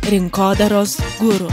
Rinkodaros guru.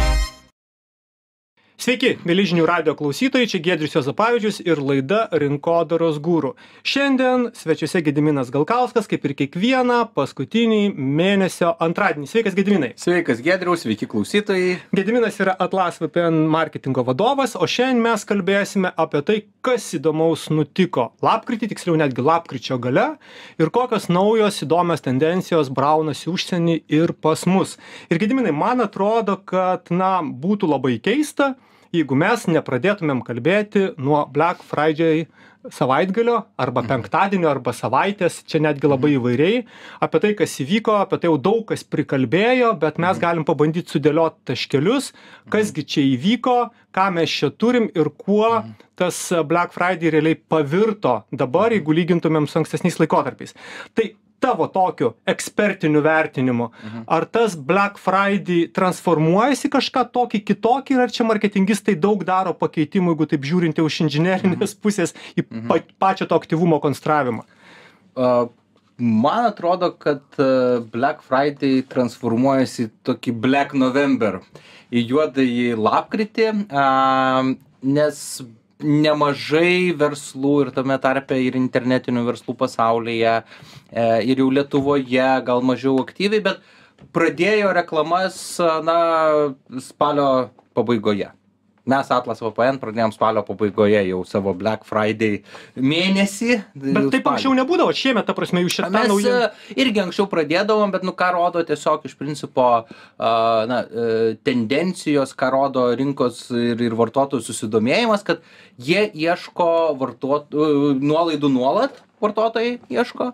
Sveiki, mėly žinių radijo klausytojai, čia Giedrius Juozapavičius ir laida Rinkodaros guru. Šiandien svečiuose Gediminas Galkauskas, kaip ir kiekvieną paskutinį mėnesio antradienį. Sveikas, Gediminai. Sveikas, Giedriaus, sveiki klausytojai. Gediminas yra Atlas VPN marketingo vadovas, o šiandien mes kalbėsime apie tai, kas įdomaus nutiko lapkritį, tiksliau netgi lapkričio gale, ir kokios naujos įdomios tendencijos braunasi užsienį ir pas mus. Ir Gediminai, man atrodo, kad, būtų labai keista, jeigu mes nepradėtumėm kalbėti nuo Black Friday savaitgalio, arba penktadienio, arba savaitės, čia netgi labai įvairiai, apie tai, kas įvyko, apie tai jau daug kas prikalbėjo, bet mes galim pabandyti sudėlioti taškelius, kasgi čia įvyko, ką mes čia turim ir kuo tas Black Friday realiai pavirto dabar, jeigu lygintumėm su ankstesniais laikotarpiais. Tai tavo tokiu ekspertiniu vertinimu, ar tas Black Friday transformuojasi kažką tokį kitokį, ir ar čia marketingistai daug daro pakeitimų, jeigu taip žiūrint iš inžinerinės pusės į pačią to aktyvumo konstravimą? Man atrodo, kad Black Friday transformuojasi tokį Black November, į juodąjį lapkritį, nes nemažai verslų ir tame tarpe ir internetinių verslų pasaulyje ir jau Lietuvoje gal mažiau aktyviai, bet pradėjo reklamas spalio pabaigoje. Mes Atlas VPN pradėjom spalio pabaigoje jau savo Black Friday mėnesį. Bet taip anksčiau nebūdavo, šiemet, ta prasme, jūs šitą naują. Mes irgi anksčiau pradėdavom, bet ką rodo tiesiog iš principo tendencijos, ką rodo rinkos ir vartotojų susidomėjimas, kad jie ieško nuolaidų nuolat, vartotojai ieško.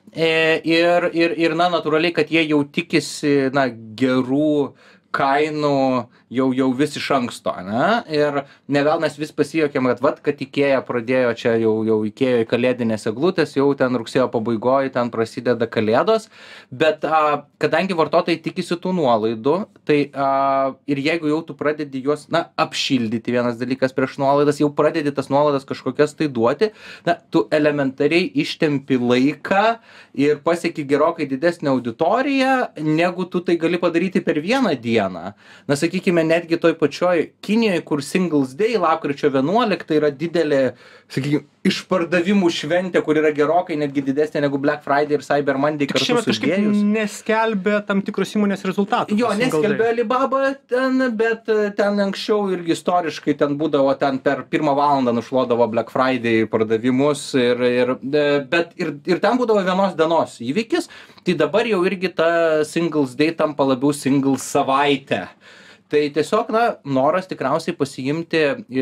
Ir natūraliai, kad jie jau tikisi gerų kainų jau vis iš anksto, ir ne vėl mes vis pasijuokėm, kad IKEA pradėjo čia jau IKEA kalėdinės eglutės, jau ten rugsėjo pabaigoje, ten prasideda kalėdos, bet kadangi vartotojai tikisi tų nuolaidų, tai ir jeigu jau tu pradedi juos, apšildyti, vienas dalykas prieš nuolaidas, jau pradedi tas nuolaidas kažkokias tai duoti, tu elementariai ištempi laiką ir pasieki gerokai didesnę auditoriją, negu tu tai gali padaryti per vieną dieną. Sakykime, netgi toj pačioj Kinijoje, kur Singles Day, lapkričio 11 yra didelė, sakykime, išpardavimų šventė, kur yra gerokai netgi didesnė negu Black Friday ir Cyber Monday kartu sudėjus. Šiemet kažkaip neskelbė tam tikros įmonės rezultatų. Jo, neskelbė Alibaba ten, bet ten anksčiau irgi istoriškai ten būdavo, ten per 1 valandą nušluodavo Black Friday pardavimus, bet ten būdavo vienos dienos įvykis, tai dabar jau irgi ta Singles Day tampa labiau Singles savaitė. Tai tiesiog, noras tikriausiai pasiimti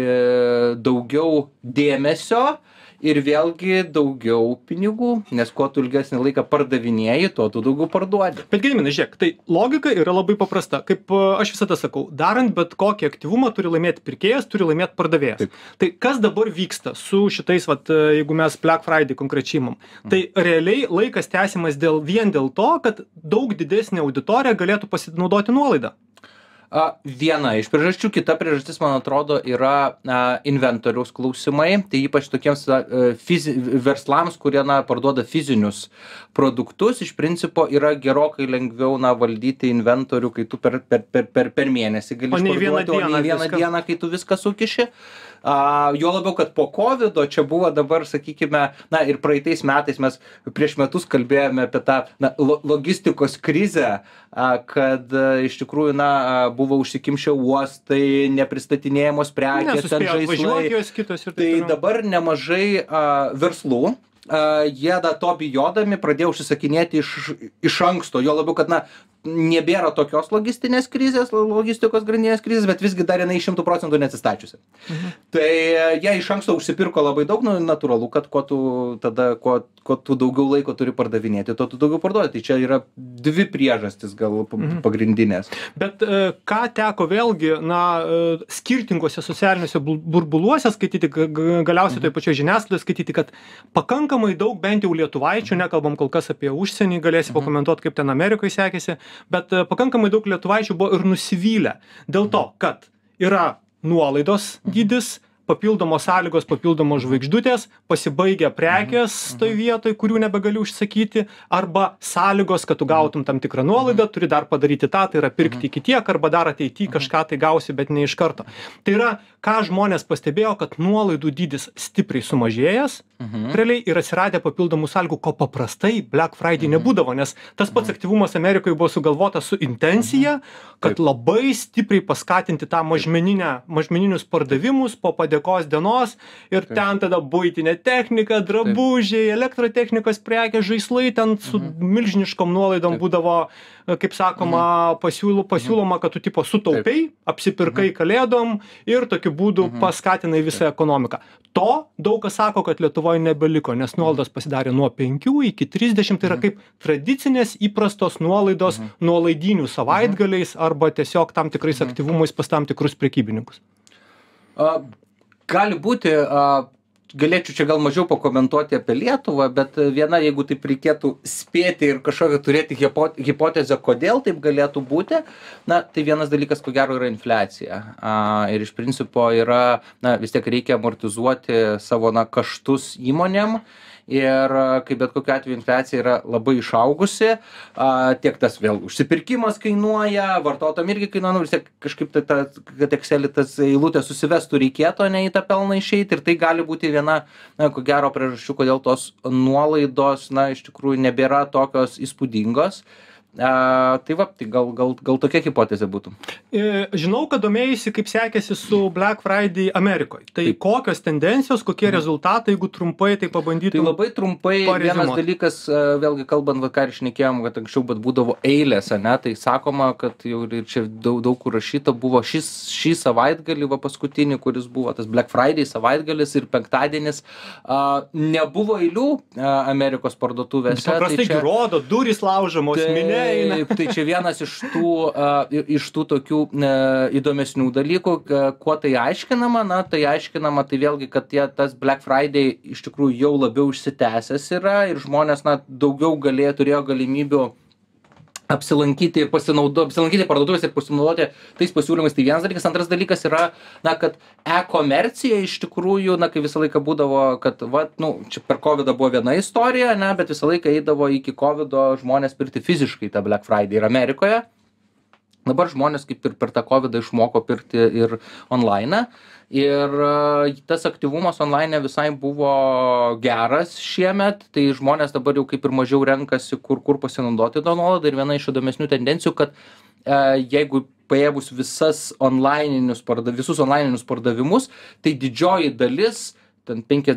daugiau dėmesio ir vėlgi daugiau pinigų, nes kuo tu ilgesnį laiką pardavinėji, tuo tu daugiau parduodi. Bet Gediminai, žiūrėk, tai logika yra labai paprasta. Kaip aš visada sakau, darant bet kokį aktyvumą turi laimėti pirkėjas, turi laimėti pardavėjas. Taip. Tai kas dabar vyksta su šitais, jeigu mes Black Friday konkrečiai imam? Tai realiai laikas tęsiamas vien dėl to, kad daug didesnė auditorija galėtų pasinaudoti nuolaidą. Viena iš priežasčių, kita priežastis, man atrodo, yra inventoriaus klausimai, tai ypač tokiems verslams, kurie parduoda fizinius produktus, iš principo yra gerokai lengviau valdyti inventorių, kai tu per mėnesį gali išparduoti, o ne vieną dieną, kai tu viską sukiši. Jo labiau, kad po COVID-o čia buvo dabar, sakykime, ir praeitais metais mes prieš metus kalbėjome apie tą logistikos krizę, kad iš tikrųjų, buvo užsikimšę uostai, nepristatinėjamos prekės, ten žaislai. Tai dabar nemažai verslų, jie to bijodami pradėjo užsisakinėti iš anksto, jo labiau, kad nebėra tokios logistinės krizės, logistikos grandinės krizės, bet visgi dar jinai 100% neatsistačiusi. Tai jie iš anksto užsipirko labai daug, natūralu, kad kuo tu daugiau laiko turi pardavinėti, tuo tu daugiau parduoti. Tai čia yra dvi priežastis gal pagrindinės. Bet ką teko vėlgi, skirtingose socialiniuose burbuluose skaityti, galiausiai toj pačioj žiniasklaidoje skaityti, kad pakankamai daug, bent jau lietuvaičių, nekalbam kol kas apie užsienį, galėsi pakomentuoti, kaip ten Amerikoje sekėsi, bet pakankamai daug lietuvaičių buvo ir nusivylę dėl to, kad yra nuolaidos dydis, papildomos sąlygos, papildomos žvaigždutės, pasibaigia prekės toj vietoj, kurių nebegali užsakyti, arba sąlygos, kad tu gautum tam tikrą nuolaidą, turi dar padaryti tą, tai yra pirkti iki tiek, arba dar ateityje kažką tai gausi, bet ne iš karto. Tai yra, ką žmonės pastebėjo, kad nuolaidų dydis stipriai sumažėjęs, realiai ir atsiradę papildomų sąlygų, ko paprastai Black Friday nebūdavo, nes tas pats aktyvumas Amerikoje buvo sugalvotas su intencija, kad labai stipriai paskatinti tą mažmeninius pardavimus po padėkos dienos ir ten tada buitinė technika, drabužiai, elektrotechnikos prekės, žaislai, ten su milžiniškom nuolaidom būdavo, kaip sakoma, pasiūloma, kad tu tipo sutaupiai, apsipirkai kalėdom ir tokiu būdu paskatinai visą ekonomiką. To daug kas sako, kad Lietuvoje nebeliko, nes nuolaidos pasidarė nuo 5 iki 30, tai yra kaip tradicinės įprastos nuolaidos nuolaidinių savaitgaliais arba tiesiog tam tikrais aktyvumais pas tam tikrus prekybininkus. Gali būti, galėčiau čia gal mažiau pakomentuoti apie Lietuvą, bet viena, jeigu taip reikėtų spėti ir kažkokią turėti hipotezę, kodėl taip galėtų būti, na, tai vienas dalykas, ko gero, yra infliacija. Ir iš principo yra, na, vis tiek reikia amortizuoti savo, na, kaštus įmonėm. Ir kaip bet kokiu atveju infliacija yra labai išaugusi, tiek tas vėl užsipirkimas kainuoja, vartotojam irgi kainuoja, vis tiek kažkaip kad Excelį tas eilutė susivestų reikėtų, ne į tą pelną išeiti, ir tai gali būti viena, na, ko gero priežasčių, kodėl tos nuolaidos, na, iš tikrųjų nebėra tokios įspūdingos. Tai va, tai gal tokia hipotezė būtų. Žinau, kad domėjusi, kaip sekėsi su Black Friday Amerikoje. Tai kokios tendencijos, kokie rezultatai, jeigu trumpai tai pabandytum. Tai labai trumpai, vienas dalykas, vėlgi kalbant, ką ir šnekėjom, kad anksčiau būdavo eilės, ne, tai sakoma, kad jau ir čia daug kur rašyta buvo šį savaitgalį, paskutinį, kuris buvo tas Black Friday savaitgalis ir penktadienis, nebuvo eilių Amerikos parduotuvėse. Paprastai tai rodo, durys laužamos, minė. Tai čia vienas iš tų tokių įdomesnių dalykų, kuo tai aiškinama, na, tai aiškinama, tai vėlgi, kad tas Black Friday iš tikrųjų jau labiau išsitęsęs yra ir žmonės, na, daugiau turėjo galimybių apsilankyti parduotuvės ir pasinaudoti tais pasiūlymais. Tai vienas dalykas. Antras dalykas yra, na, kad e-komercija iš tikrųjų, na, kai visą laiką būdavo, kad, va, nu, čia per COVID buvo viena istorija, ne, bet visą laiką eidavo iki COVID žmonės pirkti fiziškai tą Black Friday ir Amerikoje. Dabar žmonės kaip ir per tą COVID išmoko pirkti ir online. Ir tas aktyvumas online visai buvo geras šiemet, tai žmonės dabar jau kaip ir mažiau renkasi, kur pasinaudoti tą nuolaidą. Ir viena iš įdomesnių tendencijų, kad jeigu paėmus visus onlininius pardavimus, tai didžioji dalis, ten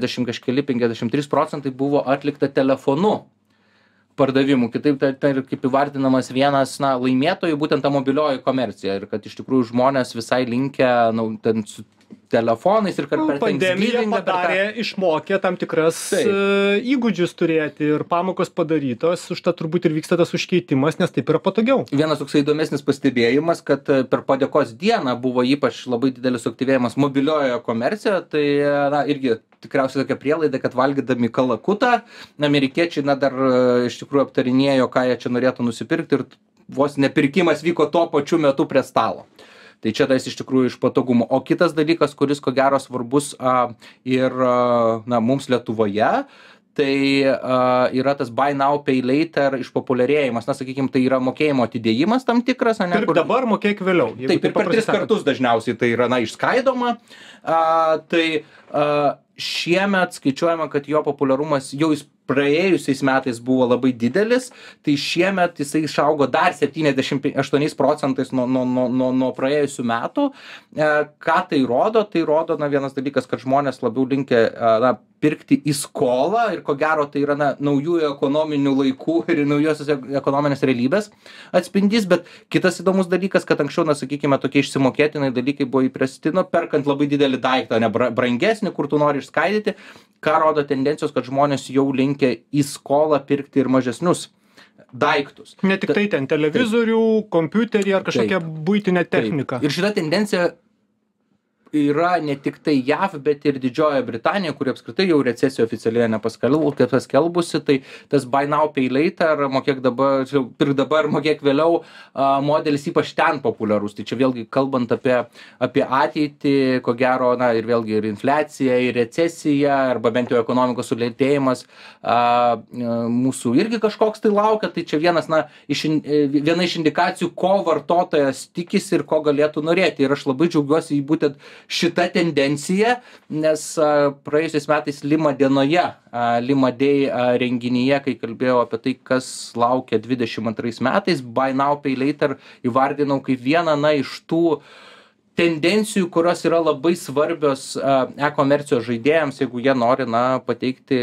53% buvo atlikta telefonu pardavimų. Kitaip, tai kaip įvardinamas vienas, na, laimėtojų, būtent ta mobilioji komercija. Ir kad iš tikrųjų žmonės visai linkę, na, ten su telefonais ir kad per pandemiją padarė, išmokė tam tikras įgūdžius turėti ir pamokos padarytos, užtat turbūt ir vyksta tas užkeitimas, nes taip yra patogiau. Vienas toks įdomesnis pastebėjimas, kad per padėkos dieną buvo ypač labai didelis suaktyvėjimas mobiliojoje komercijoje, tai, na, irgi tikriausiai tokia prielaida, kad valgydami kalakutą, amerikiečiai, na, dar iš tikrųjų aptarinėjo, ką jie čia norėtų nusipirkti ir vos nepirkimas vyko tuo pačiu metu prie stalo. Tai čia tais iš tikrųjų iš patogumo. O kitas dalykas, kuris ko gero svarbus ir na, mums Lietuvoje, tai yra tas buy now, pay later išpopuliarėjimas. Na, sakykime, tai yra mokėjimo atidėjimas tam tikras. Ne, kur dabar mokėk vėliau. Taip, ir per 3 kartus dažniausiai tai yra, na, išskaidoma. Tai šiemet skaičiuojama, kad jo populiarumas jau praėjusiais metais buvo labai didelis, tai šiemet jisai išaugo dar 78% nuo praėjusių metų. Ką tai rodo? Tai rodo, na, vienas dalykas, kad žmonės labiau linkę, na, pirkti į skolą ir ko gero tai yra, na, naujųjų ekonominių laikų ir naujosios ekonominės realybės atspindys, bet kitas įdomus dalykas, kad anksčiau, na, sakykime, tokie išsimokėtinai dalykai buvo įprasti, na, perkant labai didelį daiktą, ne brangesnį, kur tu nori išskaidyti, ką rodo tendencijos, kad žmonės jau linkę į skolą pirkti ir mažesnius daiktus. Ne tik tai ten televizorių, kompiuterį ar kažkokią buitinę techniką. Ir šita tendencija yra ne tik tai JAV, bet ir Didžiojoje Britanijoje, kuri apskritai jau recesiją oficialiai nepaskelbusi, tai tas buy now, pay later, mokėk dabar, pirk dabar, mokėk vėliau, modelis ypač ten populiarus. Tai čia vėlgi kalbant apie ateitį, ko gero, na ir vėlgi ir infliacija, ir recesija, arba bent jau ekonomikos sulėtėjimas mūsų irgi kažkoks tai laukia, tai čia viena iš indikacijų, ko vartotojas tikisi ir ko galėtų norėti. Ir aš labai džiaugiuosi į būtent šita tendencija, nes praėjusiais metais Lima dienoje, Lima Day renginyje, kai kalbėjau apie tai, kas laukia 22 metais, buy now, pay later įvardinau kaip vieną iš tų tendencijų, kurios yra labai svarbios e-komercijos žaidėjams, jeigu jie nori pateikti,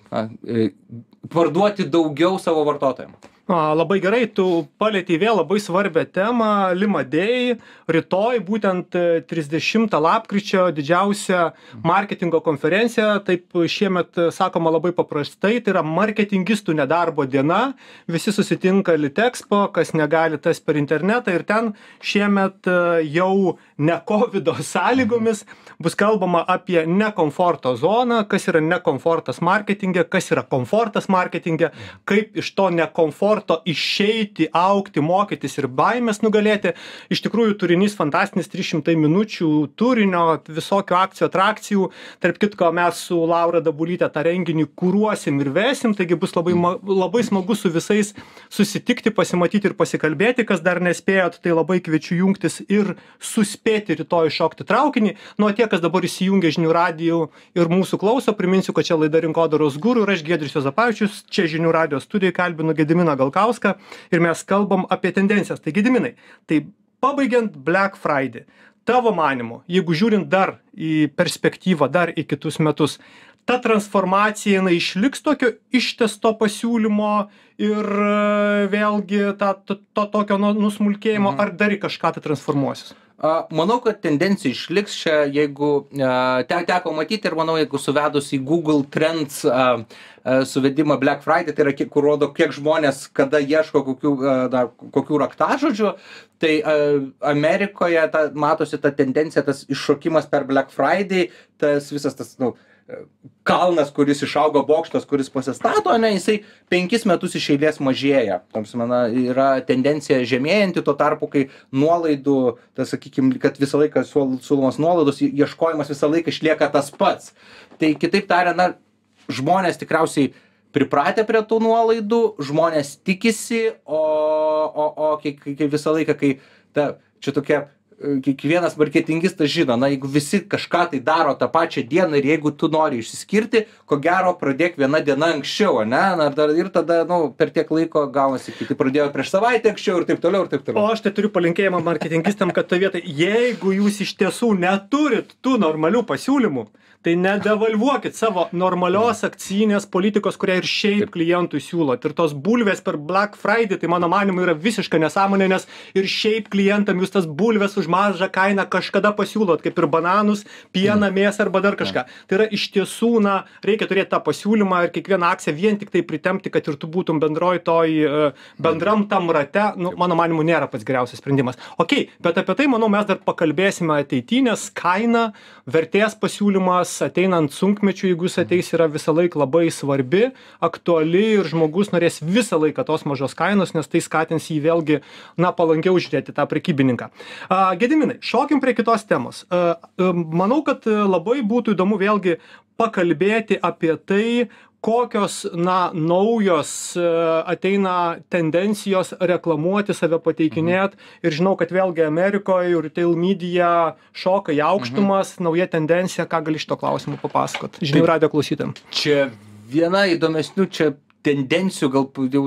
parduoti daugiau savo vartotojams. Labai gerai, tu palietei vėl labai svarbią temą, Lima Day, rytoj būtent 30 lapkričio didžiausia marketingo konferencija, taip šiemet sakoma labai paprastai, tai yra marketingistų nedarbo diena, visi susitinka Litexpo, kas negali tas per internetą ir ten šiemet jau ne COVID sąlygomis bus kalbama apie nekomforto zoną, kas yra nekomfortas marketinge, kas yra komfortas marketinge, kaip iš to nekomforto išeiti, augti, mokytis ir baimės nugalėti. Iš tikrųjų, turinys fantastinis, 300 minučių turinio, visokių akcijų, atrakcijų. Tarp kitko, mes su Laura Dabulyte tą renginį kuruosim ir vesim, taigi bus labai smagu su visais susitikti, pasimatyti ir pasikalbėti. Kas dar nespėjot, tai labai kviečiu jungtis ir suspėti rytoj šokti traukinį. Nu, tie, kas dabar įsijungia Žinių radijų ir mūsų klauso, priminsiu, kad čia laida Rinkodaros guru ir aš Giedrius Juozapavičius, čia Žinių radijo studijoj kalbinu Gediminą Galkauską ir mes kalbam apie tendencijas. Tai Gediminai, tai pabaigiant Black Friday, tavo manymu, jeigu žiūrint dar į perspektyvą, dar į kitus metus, ta transformacija išliks tokio ištesto pasiūlymo ir vėlgi to tokio nusmulkėjimo, ar dar į kažką tai transformuosis? Manau, kad tendencija išliks čia, jeigu teko matyti ir manau, jeigu suvedus į Google Trends suvedimą Black Friday, tai yra, kur rodo, kiek žmonės kada ieško kokių raktažodžių, tai Amerikoje matosi ta tendencija, tas iššokimas per Black Friday, tas visas tas, kalnas, kuris išaugo, bokštas, kuris pasistato, jisai 5 metus iš eilės mažėja. Yra tendencija žemėjanti, tuo tarpu, kai nuolaidų, sakykime, kad visą laiką siūlomas nuolaidos, ieškojimas visą laiką išlieka tas pats. Tai kitaip tariant, žmonės tikriausiai pripratę prie tų nuolaidų, žmonės tikisi, o kai visą laiką, kai čia tokia kiekvienas marketingistas žino, jeigu visi kažką tai daro tą pačią dieną ir jeigu tu nori išsiskirti, ko gero pradėk viena diena anksčiau, ir tada, per tiek laiko gaunasi, kiti pradėjo prieš savaitę anksčiau ir taip toliau, ir taip toliau. O aš tai turiu palinkėjimą marketingistam, kad to vietoj, jeigu jūs iš tiesų neturit tų normalių pasiūlymų, tai nedevalvuokit savo normalios akcijinės politikos, kurią ir šiaip klientui siūlot. Ir tos bulvės per Black Friday, tai mano manimu yra visiška nesąmonė, nes ir šiaip klientam jūs tas bulvės už mažą kainą kažkada pasiūlot, kaip ir bananus, pieną, mėsą arba dar kažką. Tai yra iš tiesų, reikia turėti tą pasiūlymą ir kiekvieną akciją vien tik tai pritempti, kad ir tu būtum bendram tam rate, mano manimu nėra pats geriausias sprendimas. Ok, bet apie tai, manau, mes dar pakalbėsime ateityje, nes kaina, vertės pasiūlymas, ateinant sunkmečiu, jeigu jis ateis, yra visą laiką labai svarbi, aktuali ir žmogus norės visą laiką tos mažos kainos, nes tai skatins jį vėlgi, palankiau žiūrėti tą prekybininką. Gediminai, šokim prie kitos temos. Manau, kad labai būtų įdomu vėlgi pakalbėti apie tai, kokios, naujos ateina tendencijos reklamuoti, save pateikinėt. Ir žinau, kad vėlgi Amerikoje ir retail media šoka į aukštumas, nauja tendencija, ką gali šito klausimu papasakot Žinių radijo klausytojam. Čia viena įdomesnių tendencijų, gal jau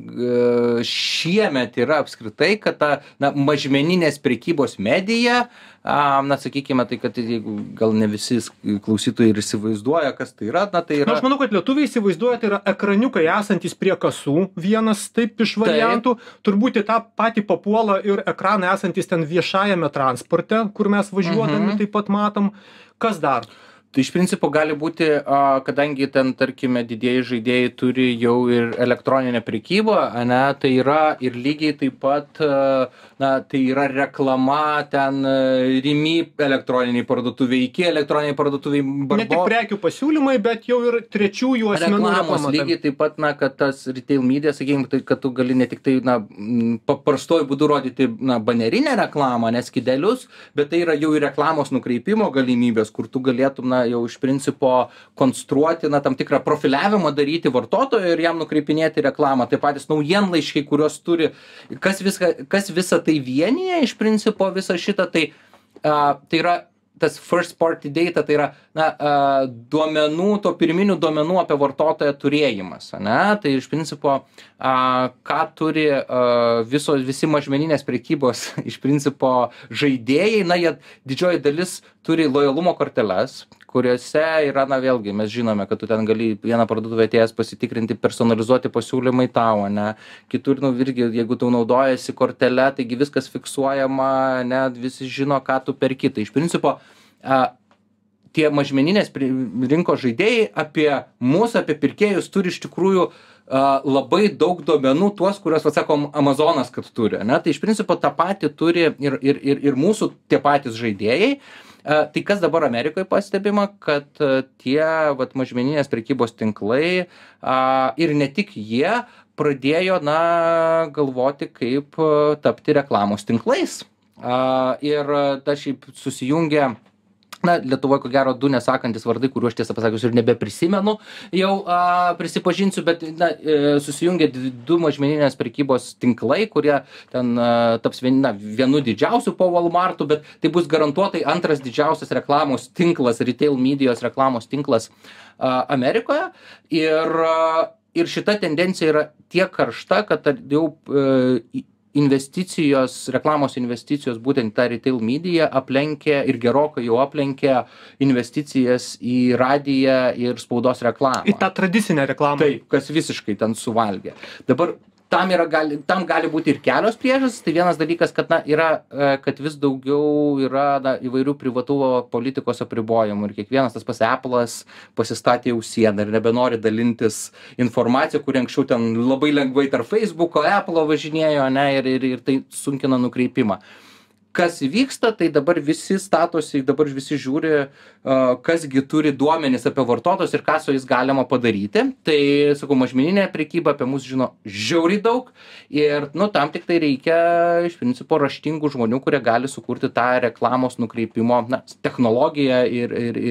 šiemet yra apskritai, kad ta mažmeninės prekybos medija, sakykime, tai kad jeigu gal ne visi klausytojai ir įsivaizduoja, kas tai yra, tai yra... Aš manau, kad lietuviai įsivaizduoja, tai yra ekraniukai esantis prie kasų, vienas taip iš variantų, turbūt į tą patį papuola ir ekranai esantis ten viešajame transporte, kur mes važiuodami taip pat matom. Kas dar? Tai iš principo gali būti, kadangi ten, tarkime, didieji žaidėjai turi jau ir elektroninę prekybą, ane, tai yra ir lygiai taip pat, na, tai yra reklama ten Rimi elektroniniai parduotuviai, iki elektroniniai parduotuviai Ne tik prekių pasiūlymai, bet jau ir trečiųjų asmenų reklamos. Lygiai taip pat, na, kad tas retail media, sakykime, tai, kad tu gali ne tik tai, na, paprastuoju būdu rodyti, na, banerinę reklamą, neskydelius, bet tai yra jau ir reklamos nukreipimo galimybės, kur tu galėtum, na, jau iš principo konstruoti, na, tam tikrą profiliavimą daryti vartotojo ir jam nukreipinėti reklamą. Tai patys naujienlaiškiai, kuriuos turi, kas visą tai vienyje, iš principo visą šitą, tai yra tas first party data, tai yra, na, duomenų, to pirminių duomenų apie vartotoją turėjimas, ane? Tai iš principo, ką turi visi mažmeninės prekybos, iš principo, žaidėjai, na, jie didžioji dalis turi lojalumo korteles, kuriuose yra, na, vėlgi, mes žinome, kad tu ten gali vieną parduotuvę atėjęs pasitikrinti, personalizuoti pasiūlymai tau, ne? Kitur, nu, irgi, jeigu tu naudojasi kortele, taigi viskas fiksuojama, ne, visi žino, ką tu perki. Tai iš principo, tie mažmeninės rinkos žaidėjai apie mus, apie pirkėjus turi iš tikrųjų labai daug duomenų, tuos, kuriuos, atsakom, Amazonas, kad turi, ne? Tai iš principo tą patį turi ir mūsų tie patys žaidėjai. Tai kas dabar Amerikoje pastebima, kad tie mažmeninės prekybos tinklai ir ne tik jie pradėjo, na, galvoti, kaip tapti reklamos tinklais. Ir ta šiaip susijungia, na, Lietuvoje, ko gero, du nesakantis vardai, kuriuo aš tiesą pasakius ir nebeprisimenu, jau prisipažinsiu, bet, na, susijungia du mažmeninės prekybos tinklai, kurie ten taps vienu didžiausių po Walmartų, bet tai bus garantuotai antras didžiausias reklamos tinklas, retail medijos reklamos tinklas Amerikoje. Ir šita tendencija yra tiek karšta, kad jau reklamos investicijos būtent tą retail media aplenkė ir gerokai jau aplenkė investicijas į radiją ir spaudos reklamą. Į tą tradicinę reklamą. Taip, kas visiškai ten suvalgė. Dabar tam gali būti ir kelios priežastys. Tai vienas dalykas, kad, na, kad vis daugiau yra, na, įvairių privatumo politikos apribojimų ir kiekvienas tas Apple'as pasistatė jau sieną ir nebenori dalintis informaciją, kuri anksčiau ten labai lengvai tarp Facebook'o, Apple'o važinėjo, ne, ir tai sunkina nukreipimą. Kas vyksta, tai dabar visi statosi, dabar visi žiūri, kasgi turi duomenis apie vartotojus ir ką su jais galima padaryti. Tai, sakau, mažmeninė prekyba apie mus žino žiauriai daug ir, nu, tam tik tai reikia iš principo raštingų žmonių, kurie gali sukurti tą reklamos nukreipimo, na, technologiją ir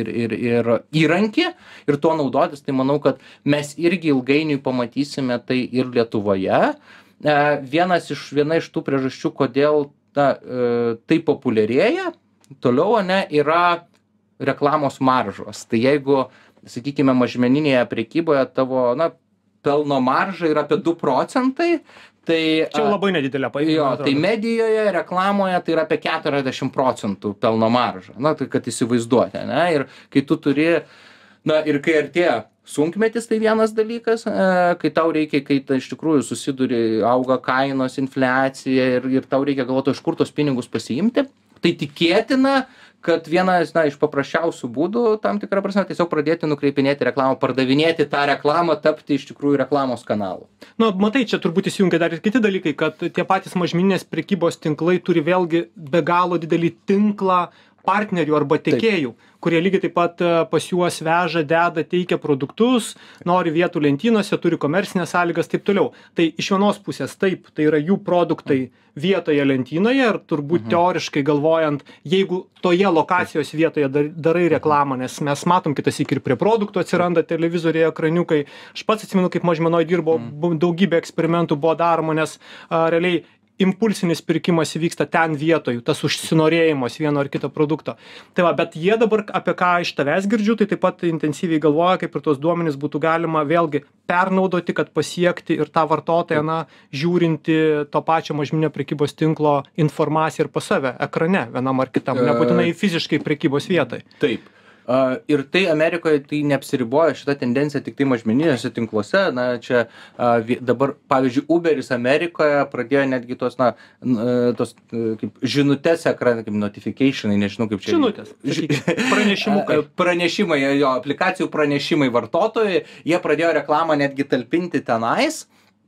įrankį ir tuo naudotis. Tai manau, kad mes irgi ilgainiui pamatysime tai ir Lietuvoje. Viena iš tų priežasčių, kodėl tai populiarėja, toliau, ne, yra reklamos maržos. Tai jeigu, sakykime, mažmeninėje prekyboje tavo, na, pelno marža yra apie 2 procentai, tai... Čia labai nedidelė paimta. Jo, tai medijoje, reklamoje tai yra apie 40 procentų pelno marža. Na, tai kad įsivaizduoti, ne? Ir kai tu turi, na, ir kai artėja sunkmetis, tai vienas dalykas, kai tau reikia, kai iš tikrųjų susiduri, auga kainos, infliacija ir tau reikia galvoti, iš kur tos pinigus pasiimti, tai tikėtina, kad vienas, na, iš paprasčiausių būdų, tam tikrą prasme, tiesiog pradėti nukreipinėti reklamą, pardavinėti tą reklamą, tapti iš tikrųjų reklamos kanalu. Nu, matai, čia turbūt įsijungia dar ir kiti dalykai, kad tie patys mažmeninės prekybos tinklai turi vėlgi be galo didelį tinklą partnerių arba tiekėjų, kurie lygiai taip pat pas juos veža, deda, teikia produktus, nori vietų lentynose, turi komercinės sąlygas, taip toliau. Tai iš vienos pusės taip, tai yra jų produktai vietoje lentynoje ir turbūt teoriškai galvojant, jeigu toje lokacijos vietoje darai reklamą, nes mes matom kitas ir prie produktų atsiranda televizoriai, ekraniukai. Aš pats atsimenu, kaip mažmenoj dirbau, daugybė eksperimentų buvo daroma, nes realiai impulsinis pirkimas įvyksta ten vietoj, tas užsinorėjimas vieno ar kito produkto. Tai va, bet jie dabar, apie ką iš tavęs girdžiu, tai taip pat intensyviai galvoja, kaip ir tos duomenys būtų galima vėlgi pernaudoti, kad pasiekti ir tą vartotoją, na, žiūrinti to pačio mažmeninio prekybos tinklo informaciją ir pas save ekrane vienam ar kitam, nebūtinai fiziškai prekybos vietai. Taip. Ir tai Amerikoje tai neapsiriboja šita tendencija tik tai mažmeniniuose tinkluose. Na, čia dabar, pavyzdžiui, Uberis Amerikoje pradėjo netgi tos kaip žinutės ekrane, kaip notificationai, nežinau kaip čia. Žinutės. Pranešimukai. Pranešimai, jo, aplikacijų pranešimai vartotojai, jie pradėjo reklamą netgi talpinti tenais.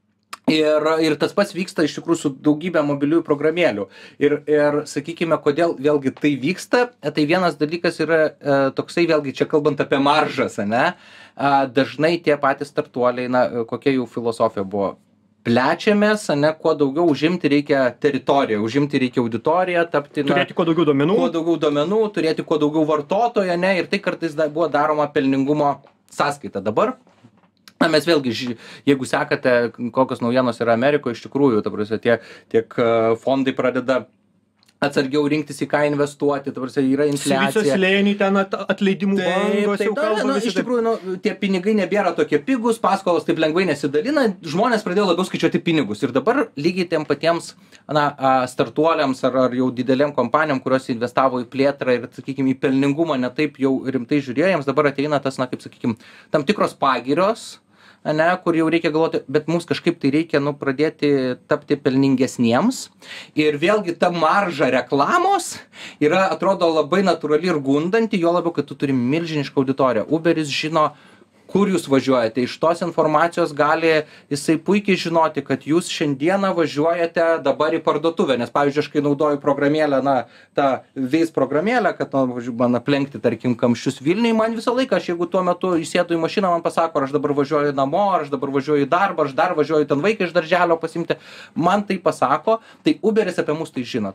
Ir tas pats vyksta iš tikrųjų su daugybė mobiliųjų programėlių. Ir sakykime, kodėl vėlgi tai vyksta, tai vienas dalykas yra toksai, vėlgi čia kalbant apie maržas, ane, dažnai tie patys startuoliai, na, kokia jų filosofija buvo. Plečiamės, ane, kuo daugiau užimti reikia teritoriją, užimti reikia auditoriją, tapti... Turėti kuo daugiau duomenų. Kuo daugiau duomenų, turėti kuo daugiau vartotojų, ne, ir tai kartais buvo daroma pelningumo sąskaita. Dabar mes vėlgi, jeigu sekate, kokios naujienos yra Amerikoje, iš tikrųjų, ta prasme, tiek fondai pradeda atsargiau rinktis, į ką investuoti, ta prasme, yra infliacija. Silicio slėnį, ten atleidimų bangos jau kalba. Iš tikrųjų, tie pinigai nebėra tokie pigus, paskolos taip lengvai nesidalina, žmonės pradėjo labiau skaičiuoti pinigus. Ir dabar lygiai tiem patiems startuoliams ar jau didelėm kompanijom, kurios investavo į plėtrą ir, sakykime, į pelningumą netaip jau rimtai žiūrėjo, jiems dabar ateina tas, kaip sakykime, tam tikros pagirios, ane, kur jau reikia galvoti, bet mums kažkaip tai reikia, pradėti tapti pelningesniems. Ir vėlgi ta marža reklamos yra, atrodo, labai natūrali ir gundanti, jo labiau, kad tu turi milžinišką auditoriją. Uberis žino, kur jūs važiuojate. Iš tos informacijos gali jisai puikiai žinoti, kad jūs šiandieną važiuojate dabar į parduotuvę. Nes, pavyzdžiui, aš kai naudoju programėlę, tą Waze programėlę, kad man aplenkti, tarkim, kamščius Vilniui, man visą laiką, aš jeigu tuo metu įsėdu į mašiną, man pasako, ar aš dabar važiuoju namo, ar aš dabar važiuoju į darbą, aš dar važiuoju ten vaiką iš darželio pasimti. Man tai pasako, tai Uberis apie mus tai žino.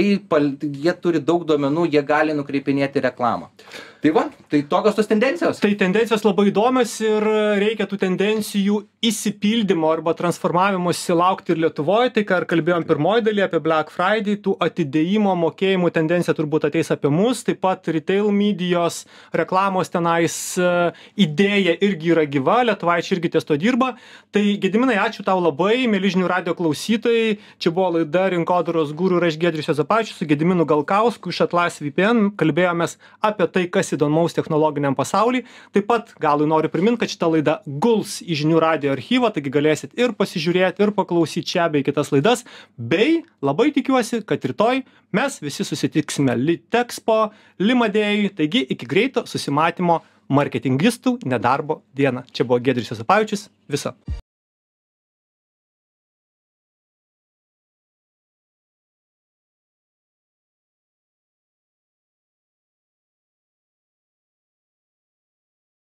Jie turi daug duomenų, jie gali nukreipinėti reklamą. Tai va, tai tokios tos tendencijos. Tai tendencijos labai įdomios ir reikia tų tendencijų įsipildymo arba transformavimosi laukti ir Lietuvoje. Tai, ką ir kalbėjom pirmoji dalyje apie Black Friday, tų atidėjimo mokėjimų tendencija turbūt ateis apie mus. Taip pat retail medijos reklamos tenais idėja irgi yra gyva, lietuvaičiai irgi ties to dirba. Tai Gediminai, ačiū tau labai, mėly žinių radijo klausytojai. Čia buvo laida Rinkodaros guru ir aš Giedrius Juozapavičius su Gediminu Galkausku iš Atlas VPN. Kalbėjomės apie tai, kas įdomaus technologiniam pasauly. Taip pat galui noriu priminti, kad šita laida guls į žinių radijo archyvą, taigi galėsit ir pasižiūrėti, ir paklausyti čia bei kitas laidas. Bei labai tikiuosi, kad rytoj mes visi susitiksime Litexpo, Limadėjui. Taigi iki greito susimatymo marketingistų nedarbo dieną. Čia buvo Giedrius Juozapavičius. Viso.